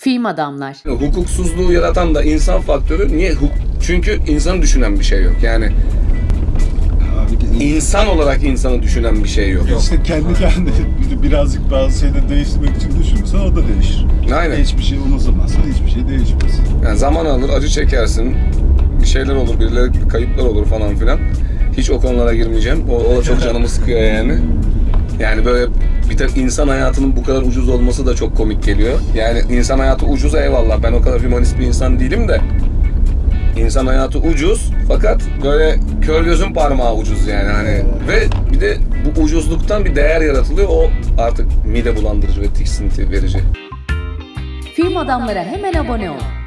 Film adamlar. Hukuksuzluğu yaratan da insan faktörü. Niye? Çünkü insanı düşünen bir şey yok. Yani insan olarak insanı düşünen bir şey yok. İşte kendi kendine birazcık bazı şeyleri değiştirmek için düşünürsen o da değişir. Aynen. Hiçbir şey umursamazsan hiçbir şey değişmez. Yani zaman alır, acı çekersin, bir şeyler olur, birileri kayıplar olur falan filan. Hiç o konulara girmeyeceğim. O da çok canımı sıkıyor yani. Yani böyle bir tek insan hayatının bu kadar ucuz olması da çok komik geliyor. Yani insan hayatı ucuz, eyvallah. Ben o kadar hümanist bir insan değilim de. İnsan hayatı ucuz fakat böyle kör gözün parmağı ucuz yani hani. Ve bir de bu ucuzluktan bir değer yaratılıyor. O artık mide bulandırıcı ve tiksinti verici. Film adamlara hemen abone ol.